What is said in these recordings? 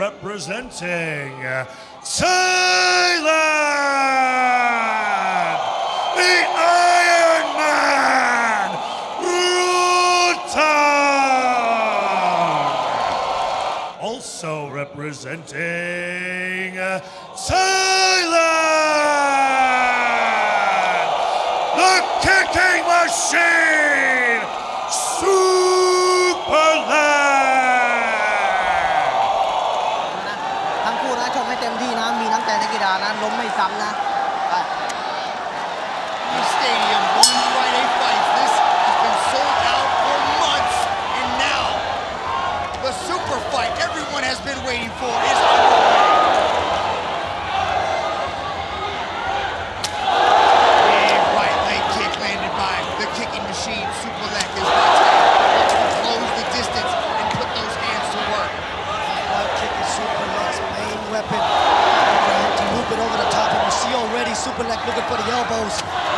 representing Thailand, the Iron Man, Rodtang. Also representing Thailand, the kicking machine, Superlek. ทั้งคู่นะชมให้เต็มที่นะมีน้ำใจนักกีฬานะล้มไม่ซ้ำนะ Stadium, one Friday fight. This has been sold out for months, and now the super fight everyone has been waiting for is underway. Big right leg kick landed by the kicking machine. Superlek is wants to close the distance and put those hands to work. Right kick is Superlek's main weapon. For him to loop it over the top, and you see already Superlek looking for the elbows.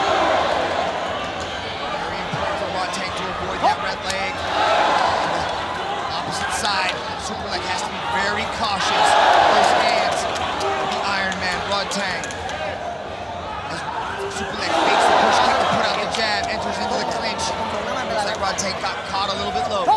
Very important for Rodtang to avoid that red leg. Opposite side, Superlek has to be very cautious with those hands. The Iron Man, Rodtang. As Superlek fakes the push kick to put out the jab, enters into the clinch. Looks like Rodtang got caught a little bit low.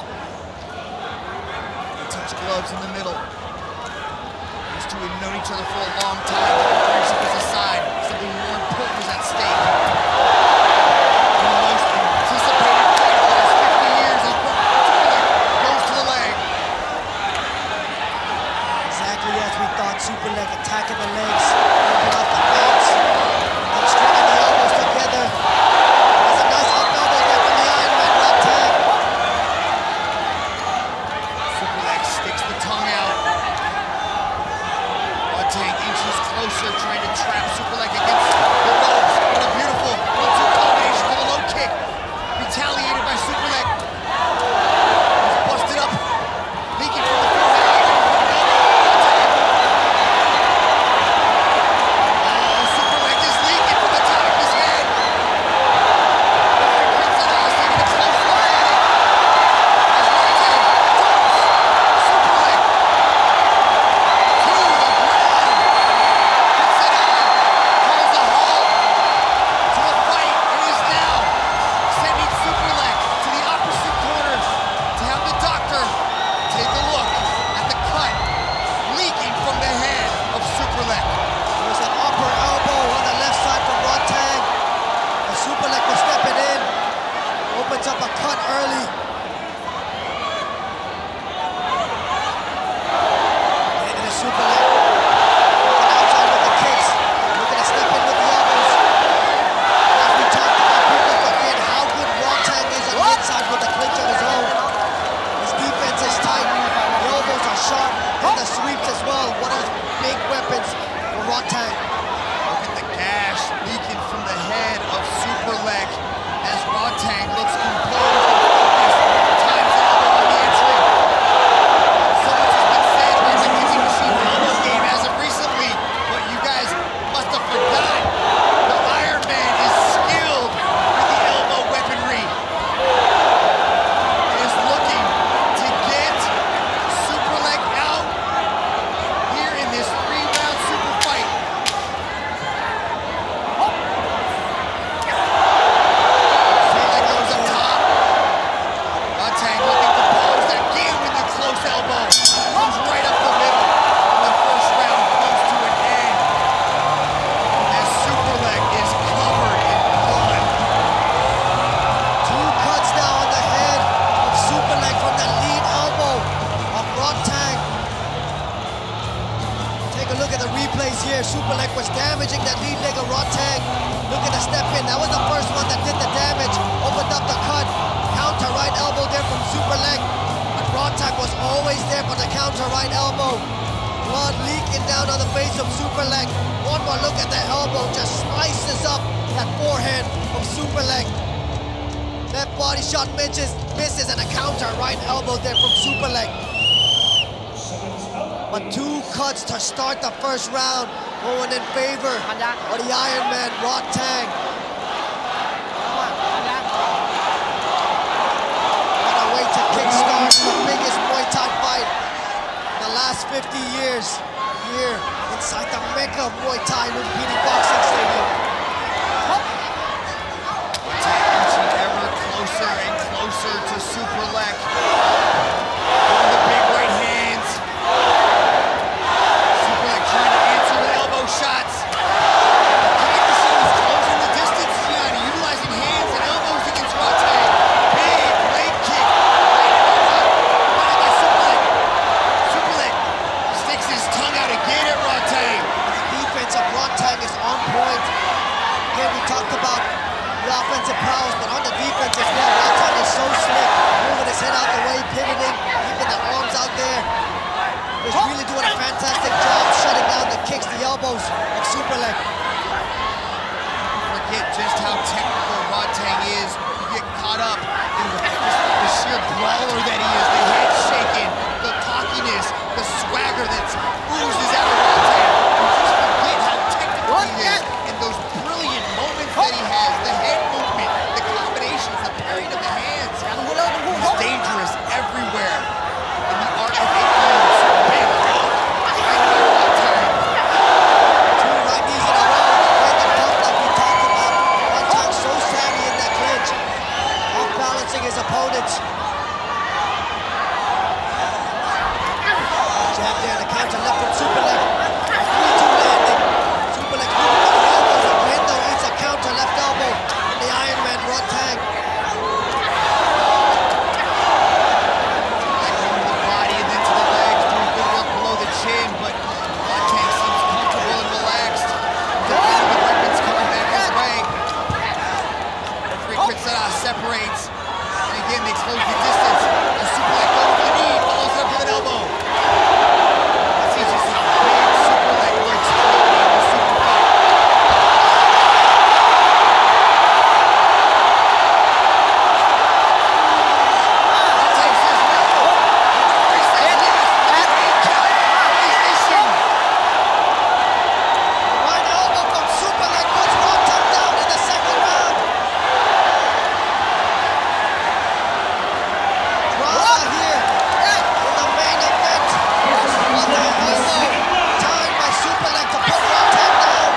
They touch gloves in the middle. These two have known each other for a long time. Friendship is aside. Something more important is at stake. The most anticipated fight of the last 50 years is Superlek goes to the leg. Exactly as we thought, Superlek attacking the legs, open up the hands, and stringing the elbows together. There's a nice up elbow there from the Iron Man, Rodtang. Superlek sticks the tongue out. Rodtang inches closer, trying to trap Superlek against the ropes. What a beautiful 1-2 combination with a low kick. Retaliated by Superlek. He's busted up, leaking from the forehead. Oh, Superlek is leaking from the top of his head. Kongthoranee taking a close look at it. As Rodtang dumps Superlek to the ground. Calls a halt to the fight and is now sending Superlek to the opposite corner to have the doctor take a look at the cut leaking from the head of Superlek. There's an upper elbow on the left side from Rodtang. And Superlek was stepping in, opens up a cut early. Into the Superlek. Looking outside with the kicks. Looking to step in with the elbows. As we talked about, people forget how good Rodtang is on the inside with the clinch of his own. His defense is tight. The elbows are sharp. And the sweeps as well. One of his big weapons for Rodtang. Look at the gash leaking from the head of Superlek as Rodtang looks composed and focused. Times elbow on the entry. So much has been said about the kicking machine elbow game as of recently, but you guys must have forgotten. The Iron Man is skilled with the elbow weaponry. He is looking to get Superlek out here in this 3-round super fight. Superlek goes up top. Rodtang looking to pose that game with the close elbow. Comes right up the middle. And the first round comes to an end. As Superlek is covered in blood. Two cuts now on the head of Superlek from the lead elbow of Rodtang. Take a look at the replays here. Superlek was damaging that lead leg of Rodtang. Looking to step in. That was the first one that did the damage. Opened up the cut. Counter right elbow there from Superlek. But Rodtang was always there for the counter right elbow. Blood leaking down on the face of Superlek. One more look at the elbow. Just slices up that forehead of Superlek. Left body shot misses, and a counter right elbow there from Superlek. But two cuts to start the first round, going in favor of the Iron Man, Rodtang. What a way to kickstart the biggest Muay Thai fight in the last last 50 years here inside the Mecca of Muay Thai Lumpini Boxing Stadium. Inching ever closer and closer to Superlek. Doing the big right hands. Superlek trying to answer with elbow shots. Looking to see who's closing the distance. Gianni utilizing hands and elbows against Rodtang. Big leg kick. Right by Superlek. Superlek sticks his tongue out again at Rodtang. The defense of Rodtang is on point. Again, we talked about the offensive prowess, but on the defense as well, Rodtang is so slick, moving his head out the way, pivoting, keeping the arms out there. He's really doing a fantastic job shutting down the kicks, the elbows of Superlek. Forget just how technical Rodtang is. You get caught up in the sheer brawler that he is, the head shaking, the cockiness, the swagger that oozes out of Rodtang. You just forget how technical he is and those brilliant moments that he has, the head movement, the combinations, the pairing of the hands. He's dangerous everywhere in the art of it. Big hook, right by Rodtang. Two right knees in a row, the dump like we talked about. Rodtang so savvy in that clinch, off-balancing his opponents. Jab there, the counter left from Superlek. 3-2 landing. Superlek moving on the elbows again, though it's a counter left elbow from the Iron Man Rodtang. Like going to the body and then to the legs, doing good work below the chin, but Rodtang seems comfortable and relaxed. The weapons coming back his way. Referee Kritsada separates, and again they close the distance. The Superlek goes to the knee, follows up with an elbow. Let's see just how big Superlek looks in the super fight. Rodtang says no. He says yes. He's issued. Right elbow from Superlek puts Rodtang down in the second round. Drama here in the main event. Rodtang elbow timed by Superlek to put Rodtang down.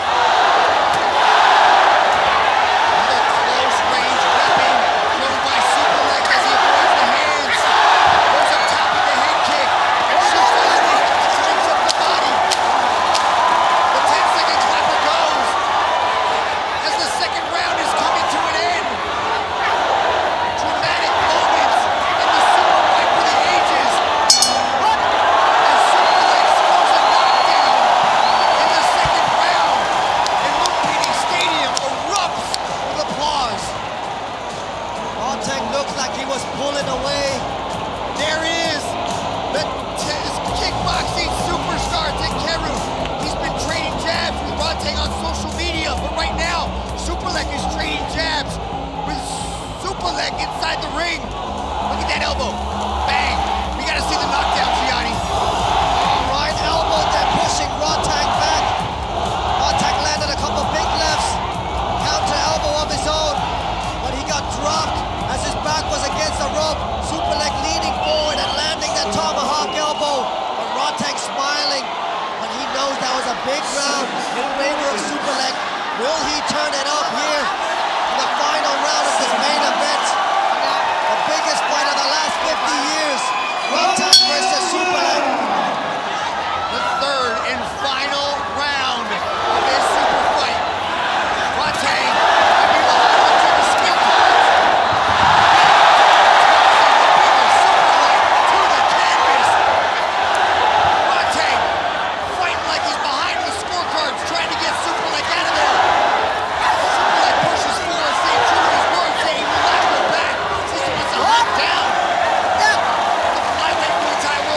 Another close range weapon thrown by Superlek as he avoids the hands. Goes up top with the head kick. Shifts on it, strikes up the body. The 10-second clapper goes as the second round is coming to an end. Dramatic moments in the super fight for the ages. As Superlek scores a knockdown in the second round, and Lumpini Stadium erupts with applause. Rodtang looks like he was pulling away. There is the kickboxing superstar Takeru. He's been trading jabs with Rodtang on social media, but right now, Superlek is trading jabs with Superlek inside the ring. Look at that elbow. Bang. We gotta see the knockdown, Gianni. Right elbow there pushing Rodtang back. Rodtang landed a couple big lefts. Counter elbow of his own, but he got dropped as his back was against the rope. Superlek leaning forward and landing that tomahawk elbow. But Rodtang smiling, but he knows that was a big round in favor of Superlek. Will he turn it up here in the final round of this main event? The biggest fight of the last 50 years. Rodtang versus Superlek. The third and final round of this super fight. Rodtang might be behind onto the skill cards. Superlek to the canvas. Rodtang fighting like he's behind the scorecards, trying to get Superlek out of there. Superlek pushes forward, staying true to his word, saying he will not go back. Says he wants to hunt down the flyweight Muay Thai world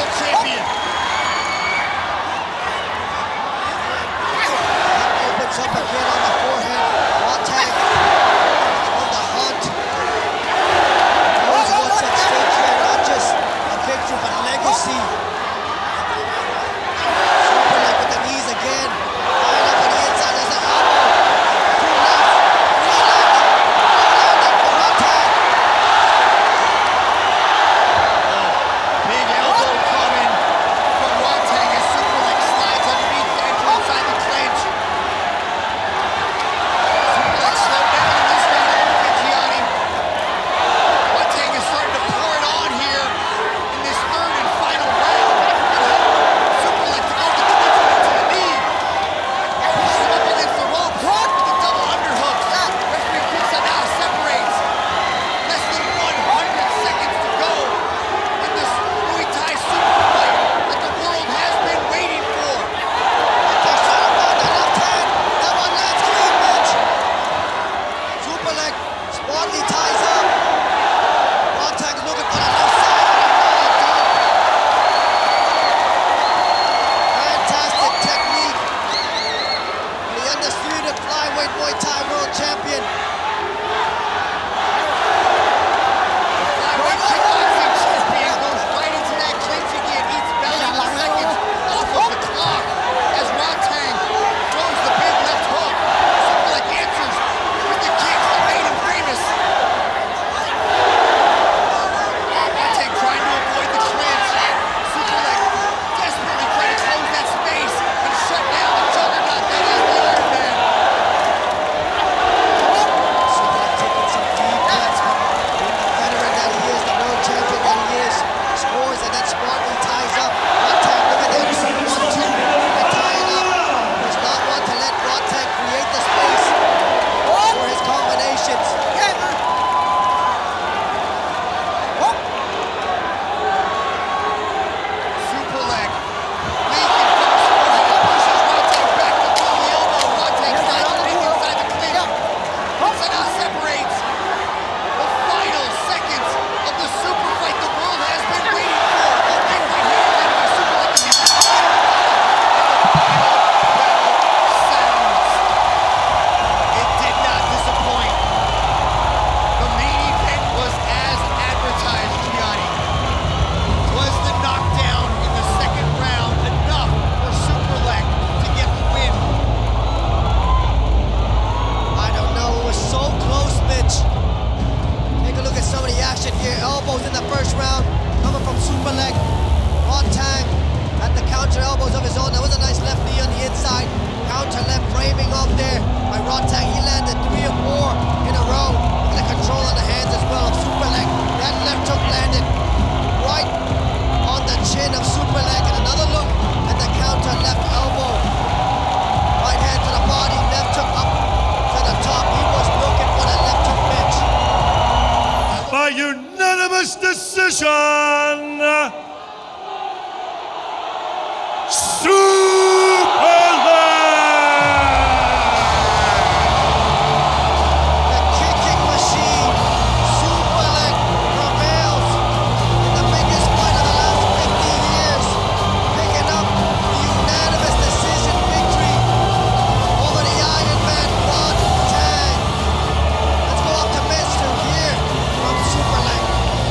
The kicking machine, Superlek, prevails in the biggest fight of the last 15 years, picking up the unanimous decision victory over the Iron Man Rodtang. Let's go up to Mr. here from Superlek.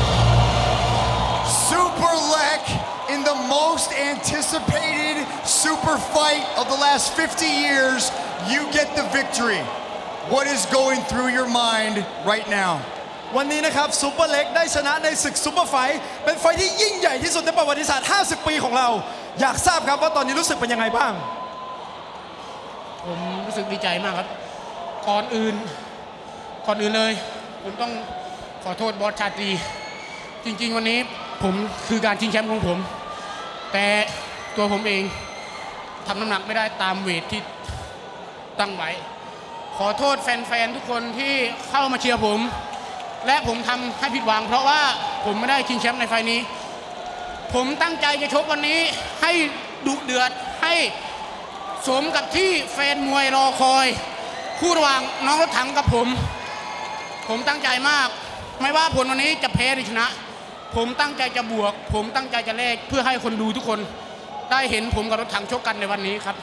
Superlek in the most anticipated super fight of the last 50 years, you get the victory. What is going through your mind right now? วันนี้นะครับซูเปอร์เล็กได้ชนะในศึกซูเปอร์ไฟท์เป็นไฟท์ที่ยิ่งใหญ่ที่สุดในประวัติศาสตร์ 50 ปีของเรา อยากทราบครับว่าตอนนี้รู้สึกเป็นยังไงบ้างผมรู้สึกดีใจมากครับ ก่อนอื่นเลย ผมต้องขอโทษบอสชาตรีจริงๆวันนี้ผมคือการชิงแชมป์ของผม แต่ตัวผมเองทำน้ำหนักไม่ได้ตามเวทที่ตั้งไว้ ขอโทษแฟนๆทุกคนที่เข้ามาเชียร์ผม และผมทำให้ผิดหวังเพราะว่าผมไม่ได้ชิงแชมป์ในไฟล์นี้ ผมตั้งใจจะชกวันนี้ให้ดุเดือดให้สมกับที่แฟนมวยรอคอยคู่ระหว่างน้องรถถังกับผมตั้งใจมากไม่ว่าผลวันนี้จะแพ้หรือชนะผมตั้งใจจะบวกผมตั้งใจจะแลกเพื่อให้คนดูทุกคนได้เห็นผมกับรถถังชกกันในวันนี้ครับ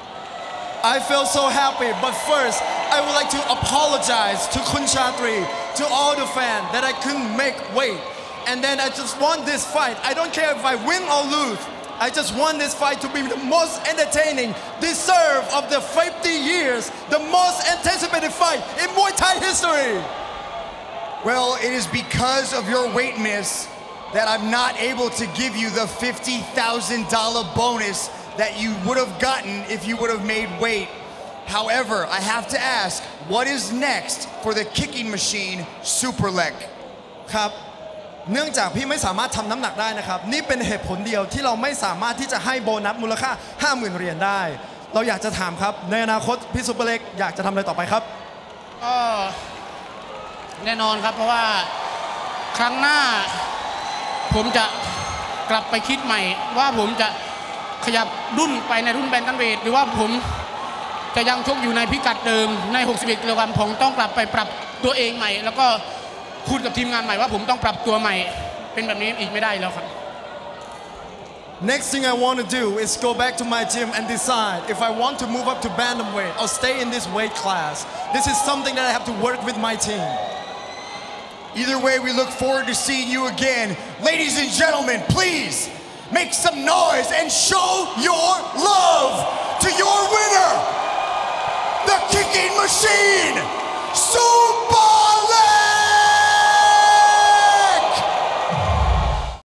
I feel so happy, but first, I would like to apologize to Kun Chatri, to all the fans that I couldn't make weight. And then I just won this fight. I don't care if I win or lose. I just want this fight to be the most entertaining, deserve of the 50 years, the most anticipated fight in Muay Thai history. Well, it is because of your weight miss that I'm not able to give you the $50,000 bonus that you would have gotten if you would have made weight. However, I have to ask, what is next for the kicking machine, Superlek? ครับเนื่องจากพี่ไม่สามารถทำน้ำหนักได้นะครับนี่เป็นเหตุผลเดียวที่เราไม่สามารถที่จะให้โบนัสมูลค่า 50,000 เหรียญได้เราอยากจะถามครับในอนาคตพี่ซูเปอร์เล็กอยากจะทำอะไรต่อไปครับก็แน่นอนครับเพราะว่าครั้งหน้าผมจะกลับไปคิดใหม่ว่าผมจะขยับรุ่นไปในรุ่นแบนตันเวทหรือว่าผมจะยังชกอยู่ในพิกัดเดิมใน61กิโลกรัมผมต้องกลับไปปรับตัวเองใหม่แล้วก็พูดกับทีมงานใหม่ว่าผมต้องปรับตัวใหม่เป็นแบบนี้อีกไม่ได้แล้วครับ Next thing I want to do is go back to my gym and decide if I want to move up to bantamweight or stay in this weight class. This is something that I have to work with my team. Either way, we look forward to seeing you again. Ladies and gentlemen, please make some noise and show your love to your winner, the kicking machine,